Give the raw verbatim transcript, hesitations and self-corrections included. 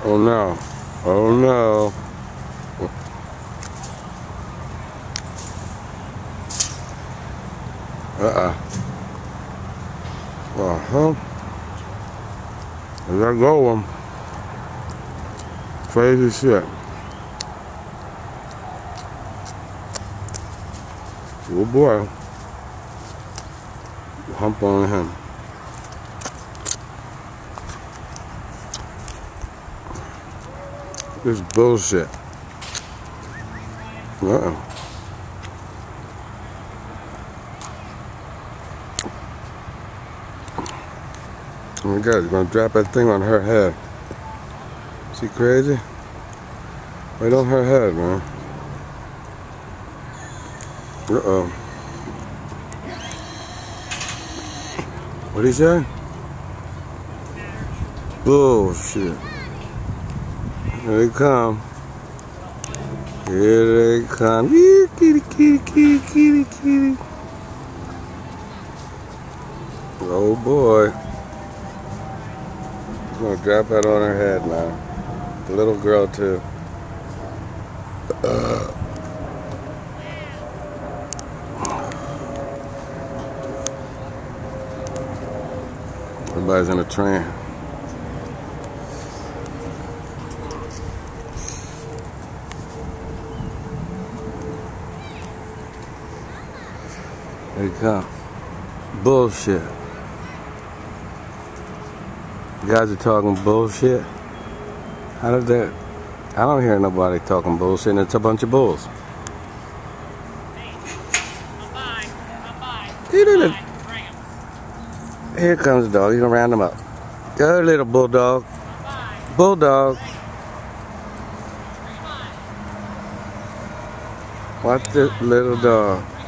Oh no. Oh no. Uh-uh. Uh-huh. There go him. Crazy shit. Oh boy. Hump on him. This is bullshit. Uh-uh. Oh my God, he's gonna drop that thing on her head. Is he crazy? Right on her head, man. Uh-oh. What'd he say? Bullshit. Here they come. Here they come. Here, kitty, kitty, kitty, kitty, kitty. Oh boy. He's gonna drop that on her head now. The little girl too. Uh. Everybody's in a trance. There you come. Bullshit. You guys are talking bullshit. How did that? I don't hear nobody talking bullshit, and it's a bunch of bulls. Hey, come by, come by. He did it. Bring him. Here comes the dog. He's gonna round him up. Go, little bulldog. Come by. Bulldog. Bring him. Watch this little dog.